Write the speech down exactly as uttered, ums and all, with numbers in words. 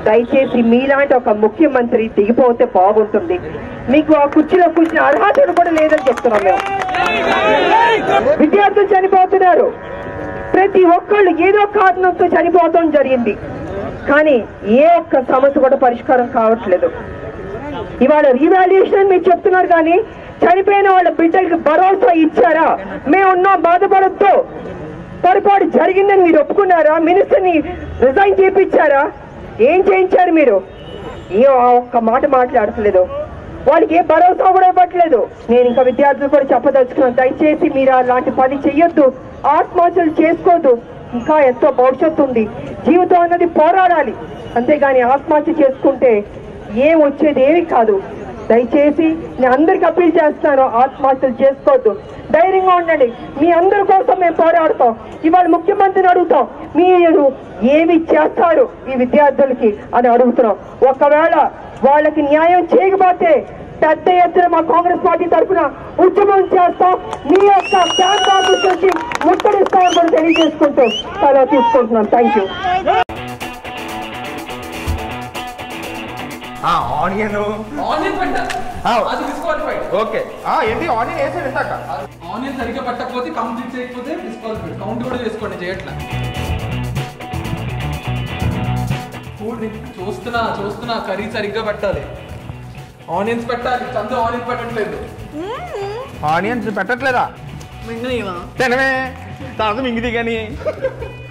దయచేసి మీలాంటి ఒక ముఖ్యమంత్రి దిగిపోతే బాగుంటుంది. మీకు ఆ కుర్చీలో కూర్చున్న అర్హతలు కూడా లేదని చెప్తున్నాం మేము. విద్యార్థులు చనిపోతున్నారు, ప్రతి ఒక్కళ్ళు ఏదో కారణంతో చనిపోవడం జరిగింది, కానీ ఏ ఒక్క సమస్య కూడా పరిష్కారం కావట్లేదు. ఇవాళ రీవాల్యుయేషన్ మీరు చెప్తున్నారు, కానీ చనిపోయిన వాళ్ళ బిడ్డలకి భరోసా ఇచ్చారా? మేమున్నాం, బాధపడద్దు, పొరపాటు జరిగిందని మీరు ఒప్పుకున్నారా? మినిస్టర్ని రిజైన్ చేయించారా? ఏం చేయించారు మీరు? ఏ ఒక్క మాట మాట్లాడట్లేదు, వాళ్ళకి ఏ భరోసా కూడా ఇవ్వట్లేదు. నేను ఇంకా విద్యార్థులు కూడా చెప్పదలుచుకున్నాను, దయచేసి మీరు అలాంటి పని చెయ్యొద్దు, ఆత్మహత్యలు చేసుకోవద్దు. ఇంకా ఎంతో భవిష్యత్తు ఉంది, జీవితం అన్నది పోరాడాలి, అంతేగాని ఆత్మహత్య చేసుకుంటే ఏం వచ్చేది ఏమి కాదు. దయచేసి నేను అందరికి అప్పీల్ చేస్తాను, ఆత్మహత్యలు చేసుకోవద్దు, ధైర్యంగా ఉండండి. మీ అందరి కోసం మేము పోరాడతాం. ఇవాళ ముఖ్యమంత్రిని అడుగుతాం, మీరు ఏమి చేస్తారు ఈ విద్యార్థులకి అని అడుగుతున్నాం. ఒకవేళ వాళ్ళకి న్యాయం చేయకపోతే పెద్ద ఎత్తున మా కాంగ్రెస్ పార్టీ తరఫున ఉద్యమం చేస్తాం, మీ యొక్క క్యాంప్ ఆఫీస్ నుంచి ముట్టడిస్తామని కూడా తెలియజేసుకుంటూ సెలవు తీసుకుంటున్నాం. Thank you. ఆనియన్ ఆనియన్ పెట్టాలి, అది డిస్క్వాలిఫైడ్. ఓకే, ఏంటి ఆనియన్ వేసాడు ఇందాక? ఆనియన్ సరిగ్గా పట్టకపోతే, కంప్లీట్ చేయకపోతే డిస్క్వాలిఫైడ్. కౌంట్ కూడా చేసుకోండి, చేయట్లా. ఫుడ్ చూస్తున్నా చూస్తున్నా కర్రీ సరిగ్గా పెట్టాలి, ఆనియన్స్ పెట్టాలి. చందు ఆనియన్ పెట్టట్లేదు. ఆనియన్స్ పెట్టట్లేదా? మింగలేవా? తినవే, తర్వాత మింగిది కానీ